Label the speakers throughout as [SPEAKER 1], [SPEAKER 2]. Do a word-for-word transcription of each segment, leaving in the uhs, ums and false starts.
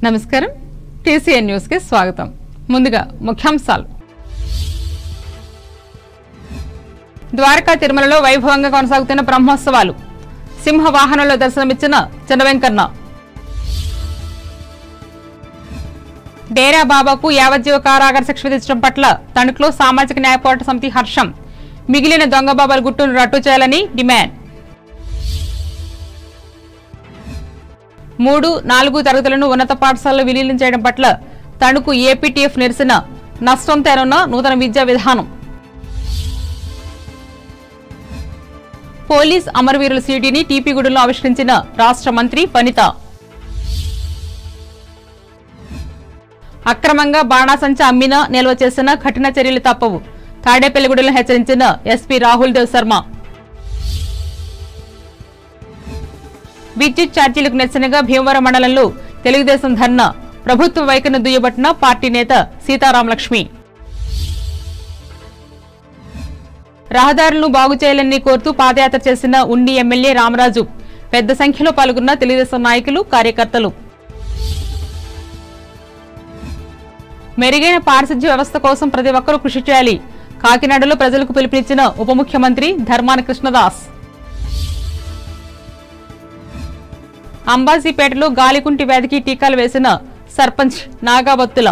[SPEAKER 1] నమస్కారం TCN news కి స్వాగతం. ముందుగా ముఖ్యాంశాలు. ద్వారకా తిరుమలలో వైభవంగా కొనసాగుతున్న బ్రహ్మోత్సవాలు. సింహ వాహనంలో దర్శనమిచ్చిన చంద్రవెంకన్న. డేరా బాబాకు యావజ్జీవ కారాగార శిక్ష విధించడం పట్ల తణుకులో సామాజిక న్యాయ పోరాట సమితి హర్షం. మిగిలిన దొంగ బాబాల గుట్టును రట్టు చేయాలని డిమాండ్. మూడు నాలుగు తరగతులను ఉన్నత పాఠశాలలో విలీనం చేయడం పట్ల తణుకు ఏపీటీఎఫ్ నిరసన. నష్టం తేనున్న నూతన విద్యా విధానం. పోలీస్ అమరవీరుల సీడీని టీపీగూడలో ఆవిష్కరించిన రాష్ట్ర మంత్రి వనిత. అక్రమంగా బాణాసంచ అమ్మినా నిల్వ చేసిన కఠిన చర్యలు తప్పవు. తాడేపల్లిగూడలో హెచ్చరించిన ఎస్పీ రాహుల్ దేవ్ శర్మ. విద్యుత్ ఛార్జీలకు నిరసనగా భీమవరం మండలంలో తెలుగుదేశం ధర్నా. ప్రభుత్వ వైఖరిని దుయ్యబట్టిన పార్టీ నేత సీతారామలక్ష్మి. రహదారులను బాగు చేయాలని కోరుతూ పాదయాత్ర చేసిన ఉండి ఎమ్మెల్యే రామరాజు. పెద్ద సంఖ్యలో పాల్గొన్న తెలుగుదేశం నాయకులు, కార్యకర్తలు. మెరుగైన పారిశుధ్య వ్యవస్థ కోసం ప్రతి ఒక్కరూ కృషి చేయాలి. కాకినాడలో ప్రజలకు పిలుపునిచ్చిన ఉప ముఖ్యమంత్రి ధర్మాన కృష్ణదాస్. అంబాజీపేటలో గాలికుంటి వ్యాధికి టీకాలు వేసిన సర్పంచ్ నాగాబత్తుల.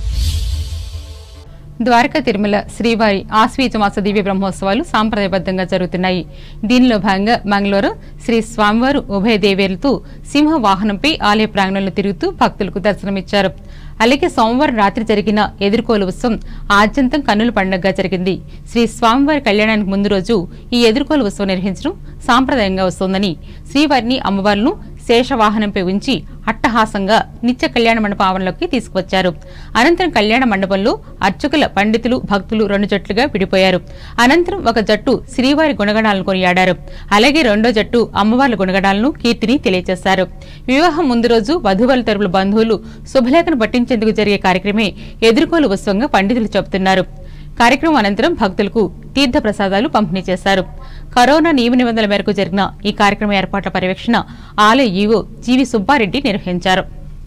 [SPEAKER 1] ద్వారకా తిరుమల శ్రీవారి ఆశ్వీజ మాస దివ్య బ్రహ్మోత్సవాలు సాంప్రదాయబద్దంగా జరుగుతున్నాయి. దీనిలో భాగంగా మంగళవారం శ్రీ స్వామివారు ఉభయ దేవేరులతో సింహ వాహనంపై ఆలయ ప్రాంగణంలో తిరుగుతూ భక్తులకు దర్శనమిచ్చారు. అలాగే సోమవారం రాత్రి జరిగిన ఎదుర్కోలు ఉత్సవం ఆద్యంతం కన్నుల పండుగగా జరిగింది. శ్రీ స్వామివారి కళ్యాణానికి ముందు రోజు ఈ ఎదుర్కోలు ఉత్సవం నిర్వహించడం సాంప్రదాయంగా వస్తోందని, శ్రీవారిని అమ్మవార్లను శేషవాహనంపై ఉంచి అట్టహాసంగా నిత్య కళ్యాణ మండప ఆవరణలోకి తీసుకువచ్చారు. అనంతరం కళ్యాణ మండపంలో అర్చకుల, పండితులు, భక్తులు రెండు జట్లుగా విడిపోయారు. అనంతరం ఒక జట్టు శ్రీవారి గుణగణాలను కొనియాడారు. అలాగే రెండో జట్టు అమ్మవార్ల గుణగణాలను, కీర్తిని తెలియజేశారు. వివాహం ముందు రోజు వధువుల తరపుల బంధువులు శుభలేఖను పట్టించేందుకు జరిగే కార్యక్రమే ఎదుర్కోలు ఉత్సవంగా పండితులు చెబుతున్నారు. కార్యక్రమం అనంతరం భక్తులకు తీర్థ ప్రసాదాలు పంపిణీ చేశారు. కరోనా నియమ నిబంధనల మేరకు జరిగిన ఈ కార్యక్రమ ఏర్పాట్ల పర్యవేక్షణ ఆలయ ఈవో జీవి సుబ్బారెడ్డి నిర్వహించారు.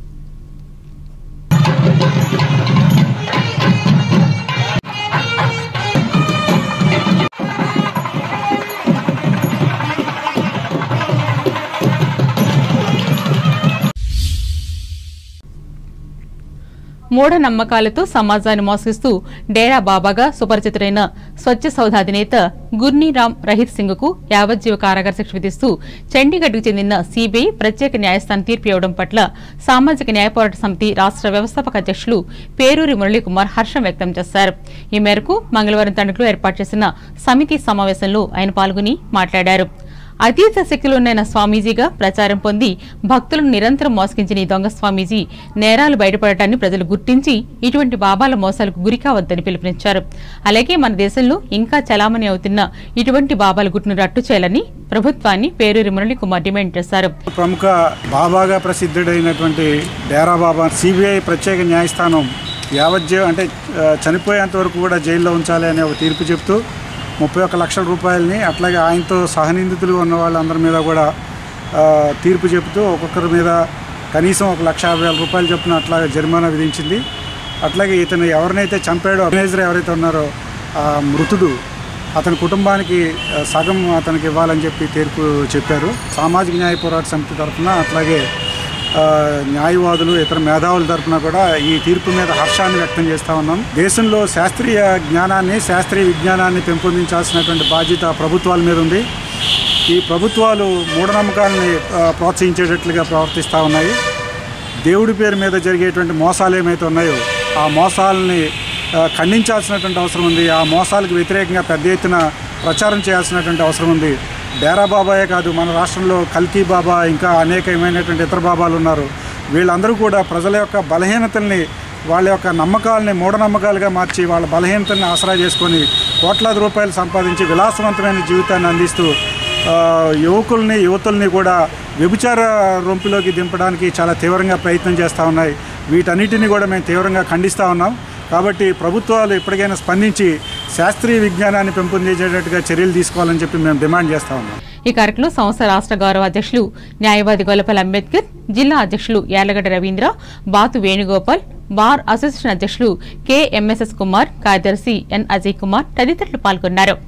[SPEAKER 1] మూఢనమ్మకాలతో సమాజాన్ని మోసగిస్తూ డేరా బాబాగా సుపరిచితుడైన స్వచ్ఛ సౌధ అధినేత గుర్నీరామ్ రహిత్ సింగ్ కు యావజ్జీవ కారాగార శిక్ష విధిస్తూ చండీగఢ్కు చెందిన సీబీఐ ప్రత్యేక న్యాయస్థానం తీర్పు ఇవ్వడం పట్ల సామాజిక న్యాయ పోరాట సమితి రాష్ట్ర వ్యవస్థాపక అధ్యక్షులు పేరూరి మురళీకుమార్ హర్షం వ్యక్తం చేశారు. ఈ మేరకు మంగళవారం తణుకులో ఏర్పాటు చేసిన సమితి సమావేశంలో ఆయన పాల్గొని మాట్లాడారు. అతీత శక్తులున్న స్వామీజీగా ప్రచారం పొంది భక్తులను నిరంతరం మోసగించిన ఈ దొంగ స్వామీజీ నేరాలు బయటపడటాన్ని ప్రజలు గుర్తించి ఇటువంటి బాబాల మోసాలకు గురికావద్దని పిలుపునిచ్చారు. అలాగే మన దేశంలో ఇంకా చలామణి అవుతున్న ఇటువంటి బాబాల గుట్టును రట్టు చేయాలని ప్రభుత్వాన్ని పేరూరి మురళీకుమార్ డిమాండ్ చేశారు.
[SPEAKER 2] ప్రముఖ బాబాగా ప్రసిద్ధుడైనటువంటి డేరా బాబా సిబిఐ ప్రత్యేక న్యాయస్థానం యావజ్జీవ అంటే చనిపోయేంత వరకు కూడా జైల్లో ఉంచాలి అనే ఒక తీర్పు చెప్తూ ముప్పై ఒక్క లక్షల రూపాయలని, అట్లాగే ఆయనతో సహనిందితులు ఉన్న వాళ్ళందరి మీద కూడా తీర్పు చెబుతూ ఒక్కొక్కరి మీద కనీసం ఒక లక్ష యాభై వేల రూపాయలు చొప్పున అట్లాగే జరిమానా విధించింది. అట్లాగే ఇతను ఎవరినైతే చంపాడో మేనేజర్ ఎవరైతే ఉన్నారో ఆ మృతుడు అతని కుటుంబానికి సగం అతనికి ఇవ్వాలని చెప్పి తీర్పు చెప్పారు. సామాజిక న్యాయ పోరాట సమితి తరఫున అట్లాగే న్యాయవాదులు, ఇతర మేధావుల తరఫున కూడా ఈ తీర్పు మీద హర్షాన్ని వ్యక్తం చేస్తూ ఉన్నాం. దేశంలో శాస్త్రీయ జ్ఞానాన్ని, శాస్త్రీయ విజ్ఞానాన్ని పెంపొందించాల్సినటువంటి బాధ్యత ప్రభుత్వాల మీద ఉంది. ఈ ప్రభుత్వాలు మూఢనమ్మకాలని ప్రోత్సహించేటట్లుగా ప్రవర్తిస్తూ ఉన్నాయి. దేవుడి పేరు మీద జరిగేటువంటి మోసాలు ఏమైతే ఉన్నాయో ఆ మోసాలని ఖండించాల్సినటువంటి అవసరం ఉంది. ఆ మోసాలకు వ్యతిరేకంగా పెద్ద ఎత్తున ప్రచారం చేయాల్సినటువంటి అవసరం ఉంది. డేరా బాబాయే కాదు, మన రాష్ట్రంలో కల్కీ బాబా, ఇంకా అనేకమైనటువంటి ఇతర బాబాలు ఉన్నారు. వీళ్ళందరూ కూడా ప్రజల యొక్క బలహీనతల్ని, వాళ్ళ యొక్క నమ్మకాలని మూఢనమ్మకాలుగా మార్చి వాళ్ళ బలహీనతల్ని ఆసరా చేసుకొని కోట్లాది రూపాయలు సంపాదించి విలాసవంతమైన జీవితాన్ని అందిస్తూ యువకుల్ని, యువతుల్ని కూడా వ్యభిచార రొంపిలోకి దింపడానికి చాలా తీవ్రంగా ప్రయత్నం చేస్తూ ఉన్నాయి. వీటన్నిటిని కూడా మేము తీవ్రంగా ఖండిస్తూ ఉన్నాం. కాబట్టి ప్రభుత్వాలు ఎప్పటికైనా స్పందించి శాస్త్రీయ విజ్ఞానాన్ని పెంపొందించేటట్టుగా చర్యలు తీసుకోవాలని చెప్పి మేము డిమాండ్ చేస్తా ఉన్నాం.
[SPEAKER 1] ఈ కార్యక్రమంలో సంస్థ రాష్ట్ర గౌరవ అధ్యక్షులు న్యాయవాది గొల్లపల్లి అంబేద్కర్, జిల్లా అధ్యక్షులు యార్లగడ్డ రవీంద్ర, బాతు వేణుగోపాల్, బార్ అసోసియేషన్ అధ్యక్షులు కె ఎంఎస్ఎస్ కుమార్, కార్యదర్శి ఎన్ అజయ్ కుమార్ తదితరులు పాల్గొన్నారు.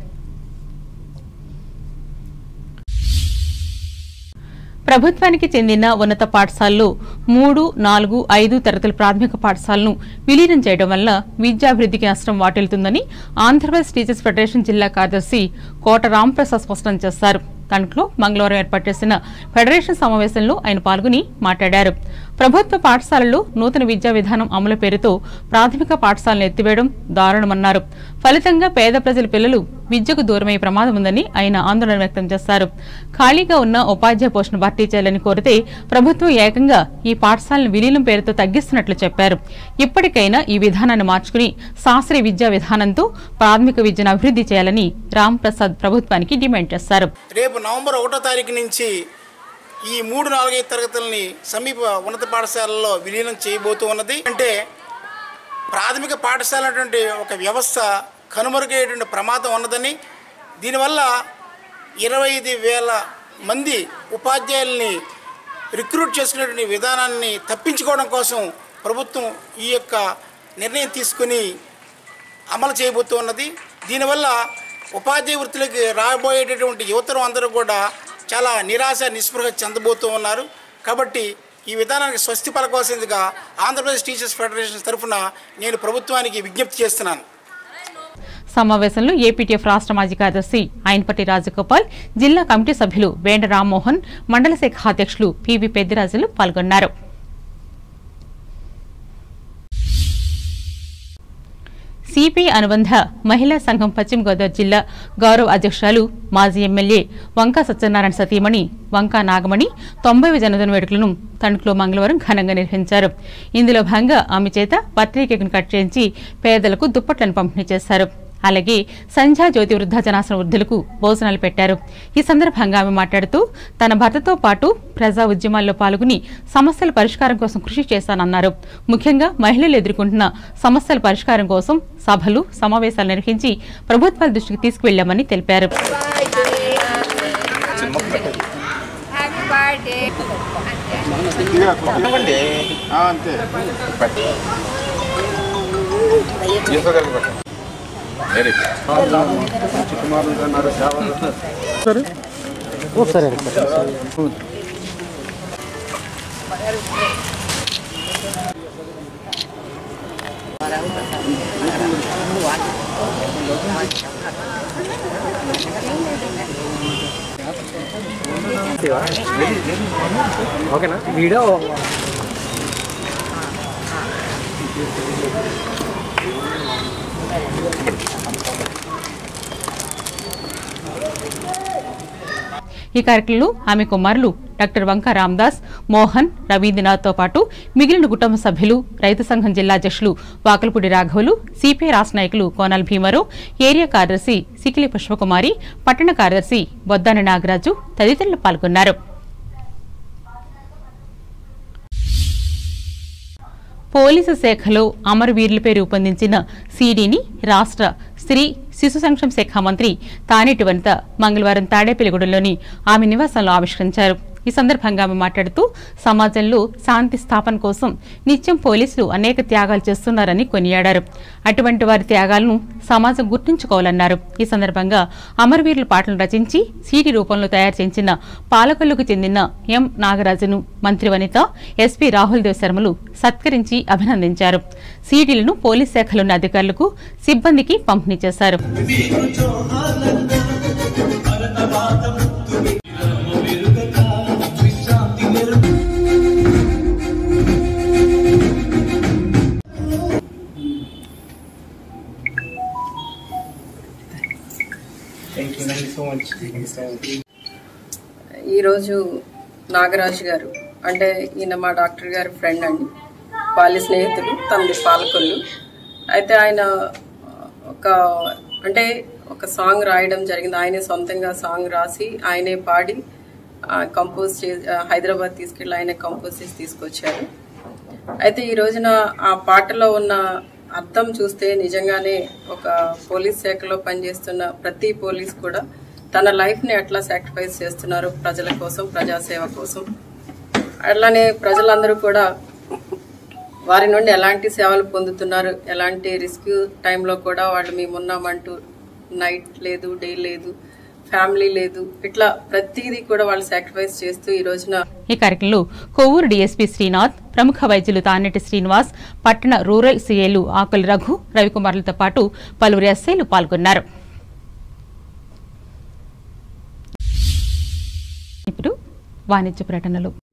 [SPEAKER 1] ప్రభుత్వానికి చెందిన ఉన్నత పాఠశాలలు మూడు, నాలుగు, ఐదు తరగతుల ప్రాథమిక పాఠశాలను విలీనం చేయడం వల్ల విద్యాభివృద్ధికి నష్టం వాటిల్లుతుందని ఆంధ్రప్రదేశ్ టీచర్స్ ఫెడరేషన్ జిల్లా కార్యదర్శి కోట రాంప్రసాద్ స్పష్టం చేశారు. తణుకులో మంగళవారం ఏర్పాటు చేసిన ఫెడరేషన్ సమావేశంలో ఆయన పాల్గొని మాట్లాడారు. ప్రభుత్వ పాఠశాలల్లో నూతన విద్యా విధానం అమలు పేరుతో ప్రాథమిక పాఠశాలను ఎత్తివేయడం దారుణమన్నారు. ఫలితంగా పేద ప్రజల పిల్లలు విద్యకు దూరమయ్యే ప్రమాదం ఉందని ఆయన ఆందోళన వ్యక్తం చేశారు. ఖాళీగా ఉన్న ఉపాధ్యాయ పోస్టును భర్తీ చేయాలని కోరితే ప్రభుత్వం ఏకంగా ఈ పాఠశాలను విలీనం పేరుతో తగ్గిస్తున్నట్లు చెప్పారు. ఇప్పటికైనా ఈ విధానాన్ని మార్చుకుని శాస్త్రీయ విద్యా విధానంతో ప్రాథమిక విద్యను అభివృద్ధి చేయాలని రాంప్రసాద్ ప్రభుత్వానికి డిమాండ్ చేశారు.
[SPEAKER 3] రేపు నవంబర్ ఒకటో తారీఖు నుంచి ఈ మూడు నాలుగైదు తరగతులని సమీప ఉన్నత పాఠశాలలో విలీనం చేయబోతూ ఉన్నది. అంటే ప్రాథమిక పాఠశాల అనేటువంటి ఒక వ్యవస్థ కనుమరుగయ్యేటువంటి ప్రమాదం ఉన్నదని, దీనివల్ల ఇరవై ఐదు వేల మంది ఉపాధ్యాయుల్ని రిక్రూట్ చేసుకునేటువంటి విధానాన్ని తప్పించుకోవడం కోసం ప్రభుత్వం ఈ యొక్క నిర్ణయం తీసుకుని అమలు చేయబోతూ ఉన్నది. దీనివల్ల ఉపాధ్యాయ వృత్తిలోకి రాబోయేటటువంటి యువతరం అందరూ కూడా చాలా నిరాశ నిస్పృహ చెందబోతూ ఉన్నారు. కాబట్టి ఈ విధానానికి స్వస్తి పలకవలసిందిగా ఆంధ్రప్రదేశ్ టీచర్స్ ఫెడరేషన్ తరఫున నేను ప్రభుత్వానికి విజ్ఞప్తి చేస్తున్నాను.
[SPEAKER 1] సమావేశంలో ఏపీటీఎఫ్ రాష్ట్ర మాజీ కార్యదర్శి ఆయనపట్టి రాజగోపాల్, జిల్లా కమిటీ సభ్యులు వేండ రామ్మోహన్, మండల శాఖ అధ్యక్షులు పివి పెద్దిరాజులు పాల్గొన్నారు. సిపిఐ అనుబంధ మహిళా సంఘం పశ్చిమ గోదావరి జిల్లా గౌరవ అధ్యక్షురాలు మాజీ ఎమ్మెల్యే వంకా సత్యనారాయణ సతీమణి వంకా నాగమణి తొంభైవ జన్మదిన వేడుకలను తణుకులో మంగళవారం ఘనంగా నిర్వహించారు. ఇందులో భాగంగా ఆమె చేత బర్త్డే కేకును కట్ చేయించి పేదలకు దుప్పట్లను పంపిణీ చేశారు. అలాగే సంధ్యా జ్యోతి వృద్ధాజనాశ్రమ వృద్ధులకు భోజనాలు పెట్టారు. ఈ సందర్భంగా ఆమె మాట్లాడుతూ తన భర్తతో పాటు ప్రజా ఉద్యమాల్లో పాల్గొని సమస్యల పరిష్కారం కోసం కృషి చేశానన్నారు. ముఖ్యంగా మహిళలు ఎదుర్కొంటున్న సమస్యల పరిష్కారం కోసం సభలు, సమావేశాలు నిర్వహించి ప్రభుత్వాల దృష్టికి తీసుకువెళ్లామని తెలిపారు.
[SPEAKER 4] ఓకేనా వీడియో
[SPEAKER 1] ఈ కార్యక్రమంలో ఆమె కుమారులు డాక్టర్ వంకా రామదాస్, మోహన్, రవీంద్రనాథ్తో పాటు మిగిలిన కుటుంబ సభ్యులు, రైతు సంఘం జిల్లా అధ్యక్షులు వాకలపూడి రాఘవులు, సిపిఐ రాష్ట్ర నాయకులు కోనాల భీమారావు, ఏరియా కార్యదర్శి సికిలి పుష్పకుమారి, పట్టణ కార్యదర్శి బొద్దాని నాగరాజు తదితరులు పాల్గొన్నారు. పోలీసు శాఖలో అమరవీరులపై రూపొందించిన సీడీని రాష్ట్ర స్త్రీ శిశు సంక్షేమ శాఖ మంత్రి తానేటి వనిత మంగళవారం తాడేపల్లిగూడెంలోని ఆమె నివాసంలో ఆవిష్కరించారు. ఈ సందర్భంగా ఆమె మాట్లాడుతూ సమాజంలో శాంతి స్థాపన కోసం నిత్యం పోలీసులు అనేక త్యాగాలు చేస్తున్నారని కొనియాడారు. అటువంటి వారి త్యాగాలను సమాజం గుర్తుంచుకోవాలన్నారు. ఈ సందర్భంగా అమరవీరుల పాటలను రచించి సీడీ రూపంలో తయారు చేయించిన పాలకొల్లుకు చెందిన ఎం నాగరాజును మంత్రి వనిత, ఎస్పీ రాహుల్ దేవ్ శర్మలు సత్కరించి అభినందించారు. సీడీలను పోలీస్ శాఖలోని అధికారులకు, సిబ్బందికి పంపిణీ చేశారు.
[SPEAKER 5] ఈరోజు నాగరాజు గారు అంటే ఈయన మా డాక్టర్ గారి ఫ్రెండ్ అండి, బాల్య స్నేహితులు, తనది పాలకొల్లు. అయితే ఆయన ఒక అంటే ఒక సాంగ్ రాయడం జరిగింది. ఆయనే సొంతంగా సాంగ్ రాసి ఆయనే పాడి కంపోజ్ చేసి హైదరాబాద్ తీసుకెళ్ళి ఆయన కంపోజ్ చేసి తీసుకొచ్చారు. అయితే ఈ రోజున ఆ పాటలో ఉన్న అర్థం చూస్తే నిజంగానే ఒక పోలీస్ శాఖలో పనిచేస్తున్న ప్రతి పోలీస్ కూడా తన లైఫ్ని ఎట్లా సాక్రిఫైస్ చేస్తున్నారు ప్రజల కోసం, ప్రజాసేవ కోసం. అట్లానే ప్రజలందరూ కూడా వారి నుండి ఎలాంటి సేవలు పొందుతున్నారు, ఎలాంటి రిస్క్ టైంలో కూడా వాళ్ళు మేమున్నామంటూ నైట్ లేదు, డే లేదు, ఫ్యామిలీ లేదు, ఇట్లా ప్రతిదీ కూడా వాళ్ళు సాక్రిఫైస్ చేస్తూ ఈ రోజున
[SPEAKER 1] ఈ కార్యక్రమంలో కొవ్వూరు డీఎస్పీ శ్రీనాథ్, ప్రముఖ వైద్యులు తానేటి శ్రీనివాస్, పట్టణ రూరల్ సీఏలు ఆకుల రఘు, రవికుమార్లతో పాటు పలువురు ఎస్ఐలు పాల్గొన్నారు. ఇప్పుడు వాణిజ్య ప్రకటనలు.